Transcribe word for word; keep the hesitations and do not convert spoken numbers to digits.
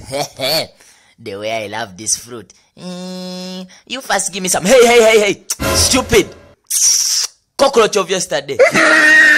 The way I love this fruit. Mm, you first give me some. Hey, hey, hey, hey. Stupid. Cockroach of yesterday.